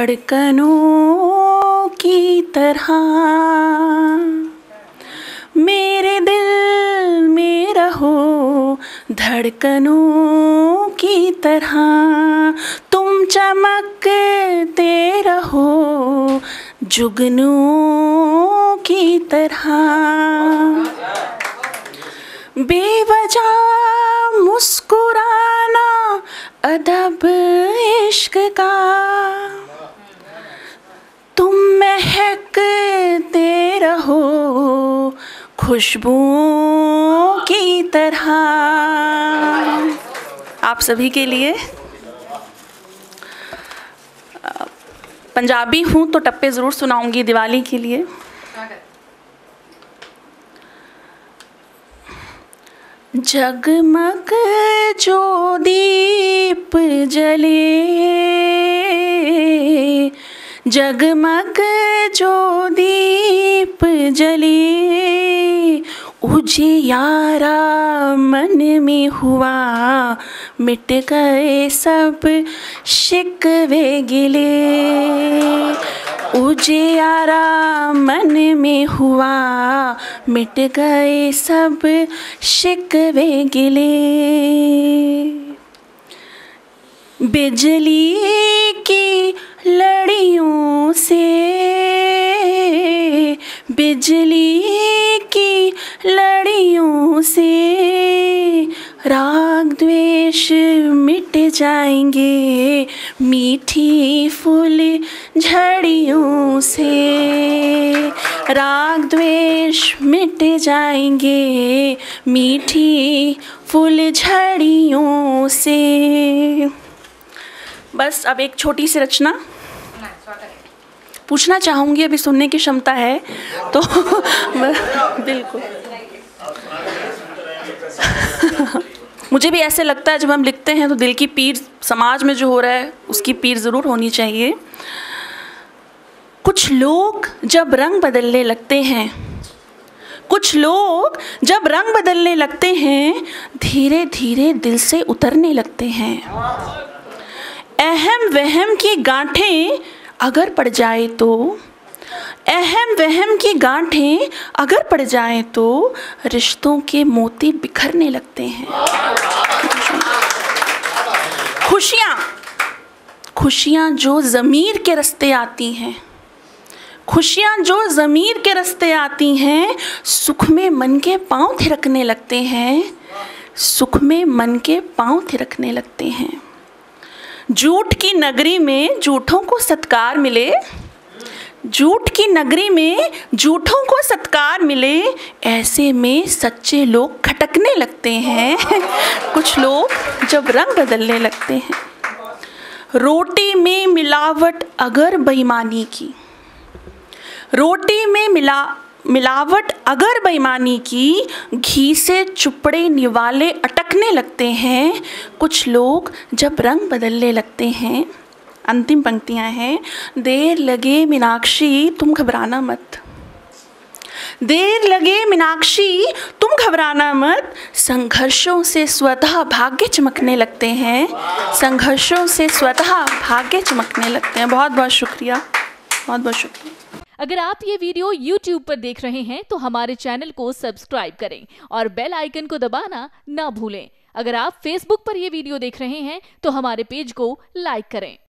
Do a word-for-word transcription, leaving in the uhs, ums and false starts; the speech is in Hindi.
धड़कनों की तरह मेरे दिल में रहो, धड़कनों की तरह तुम चमकते रहो, जुगनुओं की तरह। बेवजह मुस्कुराना अदब इश्क का, तुम महकते रहो, खुशबुओं की तरह। आप सभी के लिए पंजाबी हूँ तो टप्पे ज़रूर सुनाऊंगी दिवाली के लिए। जगमग जो दीप जले, जगमग जो दीप जले, उजियारा मन में हुआ, मिट गए सब शिकवे गिले। उजियारा मन में हुआ, मिट गए सब शिकवे गिले। बिजली की लड़ियों से, बिजली की लड़ियों से राग द्वेष मिट जाएंगे, मीठी फूल झड़ियों से राग द्वेष मिट जाएंगे, मीठी फूल झड़ियों से। बस अब एक छोटी सी रचना पूछना चाहूँगी, अभी सुनने की क्षमता है तो बिल्कुल। मुझे भी ऐसे लगता है जब हम लिखते हैं तो दिल की पीर समाज में जो हो रहा है उसकी पीर ज़रूर होनी चाहिए। कुछ लोग जब रंग बदलने लगते हैं, कुछ लोग जब रंग बदलने लगते हैं, धीरे धीरे दिल से उतरने लगते हैं। अहम वहम की गांठें अगर पड़ जाए तो, अहम वहम की गांठें अगर पड़ जाए तो रिश्तों के मोती बिखरने लगते हैं। खुशियाँ खुशियाँ जो ज़मीर के रास्ते आती हैं, खुशियाँ जो ज़मीर के रास्ते आती हैं, सुख में मन के पाँव थिरकने लगते हैं, सुख में मन के पाँव थिरकने लगते हैं। झूठ की नगरी में झूठों को सत्कार मिले, झूठ की नगरी में झूठों को सत्कार मिले, ऐसे में सच्चे लोग खटकने लगते हैं। कुछ लोग जब रंग बदलने लगते हैं। रोटी में मिलावट अगर बेईमानी की, रोटी में मिला मिलावट अगर बेईमानी की, घी से चुपड़े निवाले अटकने लगते हैं। कुछ लोग जब रंग बदलने लगते हैं। अंतिम पंक्तियां हैं। देर लगे मीनाक्षी तुम घबराना मत, देर लगे मीनाक्षी तुम घबराना मत, संघर्षों से स्वतः भाग्य चमकने लगते हैं, संघर्षों से स्वतः भाग्य चमकने लगते हैं। बहुत बहुत शुक्रिया, बहुत बहुत शुक्रिया। अगर आप ये वीडियो यूट्यूब पर देख रहे हैं तो हमारे चैनल को सब्सक्राइब करें और बेल आइकन को दबाना ना भूलें। अगर आप फेसबुक पर ये वीडियो देख रहे हैं तो हमारे पेज को लाइक करें।